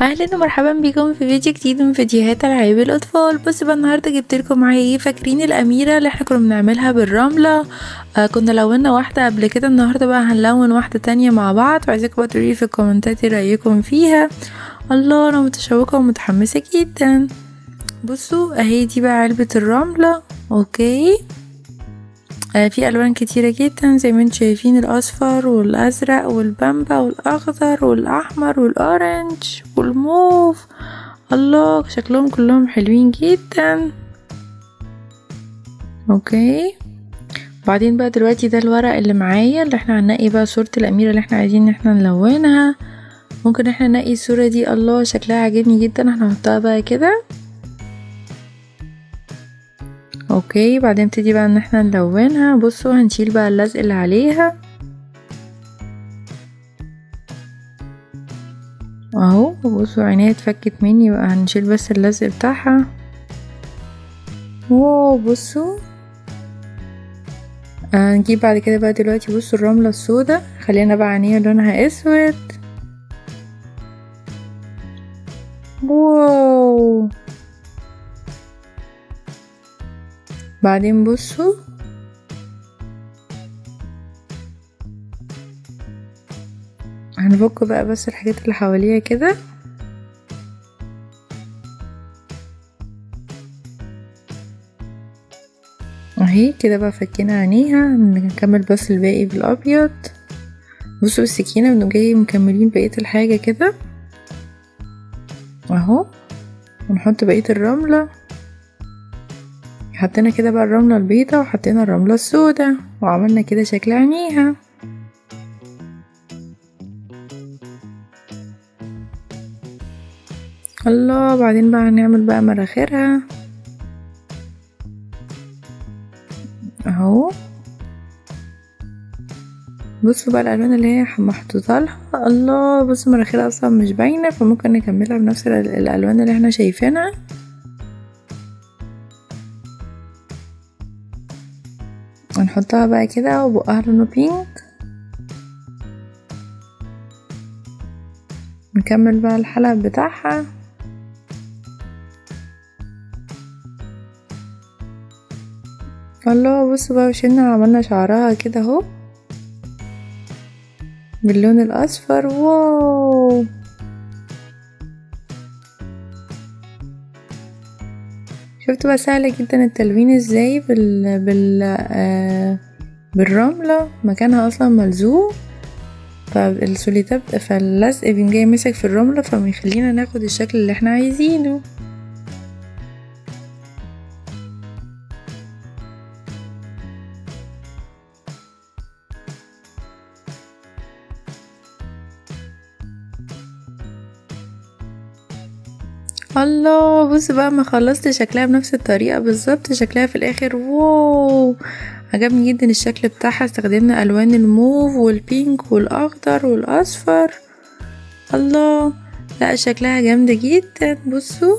اهلا ومرحبا بكم في فيديو جديد من فيديوهات العاب الاطفال. بصوا بقى النهارده جبت لكم معايا ايه؟ فاكرين الاميره اللي احنا كنا بنعملها بالرمله؟ كنا لونا واحده قبل كده، النهارده بقى هنلون واحده تانية مع بعض، وعايزاكم بقى تقولوا لي في الكومنتات ايه رايكم فيها. الله انا متشوقه ومتحمسه جدا. بصوا اهي دي بقى علبه الرمله. اوكي، في الوان كتيره جدا زي ما انتم شايفين، الاصفر والازرق والبامبا والاخضر والاحمر والاورنج والموف. الله شكلهم كلهم حلوين جدا. اوكي، بعدين بقى دلوقتي ده الورق اللي معايا اللي احنا هننقي بقى صورة الاميرة اللي احنا عايزين ان احنا نلونها. ممكن احنا ننقي الصورة دي، الله شكلها عجبني جدا، احنا هنحطها بقى كده. اوكي، بعدين نبتدي بقى ان احنا نلونها. بصوا هنشيل بقى اللزق اللي عليها اهو، بصوا عينيها اتفكت مني بقى، هنشيل بس اللزق بتاعها. واو بصوا، نجيب بعد كده بقى دلوقتي بصوا الرملة السوداء، خلينا بقى عينيها لونها اسود. واو، بعدين بصوا هنفك بقى بس الحاجات اللي حواليها كده اهي كده بقى، فكينا عينيها. نكمل بس الباقي بالابيض. بصوا بالسكينه بنقوم جاي مكملين بقيه الحاجه كده اهو، ونحط بقيه الرمله. حطينا كده بقى الرمله البيضاء وحطينا الرمله السوداء وعملنا كده شكل عينيها. الله، بعدين بقى هنعمل بقى مراخيرها اهو. بصوا بقى الالوان اللي هي محطوطه لها. الله بصوا مراخيرها اصلا مش باينه، فممكن نكملها بنفس الالوان اللي احنا شايفينها. ونحطها بقى كده وبقها لونه بينك. نكمل بقى الحلق بتاعها. الله بصوا بقى وشلنا عملنا شعرها كده اهو باللون الاصفر. واو، شفتوا بقى سهله جدا التلوين ازاي بالرمله، مكانها اصلا ملزوق، فالسوليتاب فاللزق بيقوم جاي مسك في الرمله، فبيخلينا ناخد الشكل اللي احنا عايزينه. الله بص بقى ما خلصت شكلها بنفس الطريقة بالظبط، شكلها في الاخر واو عجبني جدا الشكل بتاعها. استخدمنا الوان الموف والبينك والاخضر والاصفر. الله لا شكلها جامدة جدا. بصوا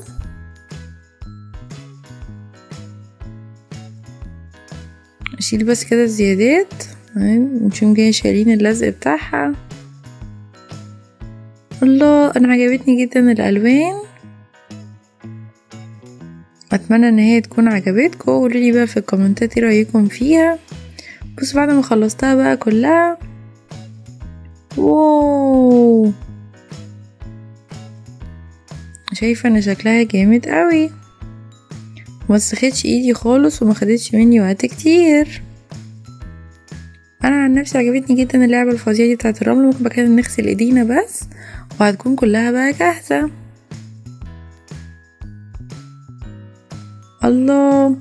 اشيل بس كده الزيادات، نشوف جاي شايلين اللزق بتاعها. الله انا عجبتني جدا الالوان، اتمنى ان هي تكون عجبتكم. قولولي بقى في الكومنتات ايه رايكم فيها. بص بعد ما خلصتها بقى كلها، واو شايفه ان شكلها جامد قوي، ما سخدش ايدي خالص وما خدتش مني وقت كتير. انا عن نفسي عجبتني جدا اللعبه الفظيعه دي بتاعه الرمل. ممكن بقى كده نغسل ايدينا بس وهتكون كلها بقى جاهزه. الله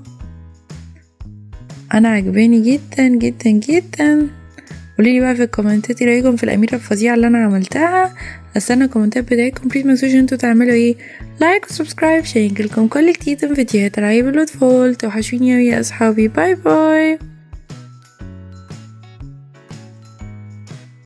انا عجباني جدا جدا جدا. قوليلي بقى في الكومنتات ايه رايكم في الاميره الفظيعه اللي انا عملتها. استنى الكومنتات بتاعتكم. بليز ما تنسوش انتوا تعملوا ايه، لايك وسبسكرايب عشان يجيلكم كل جديد من فيديوهات العاب الاطفال. توحشوني يا اصحابي، باي باي.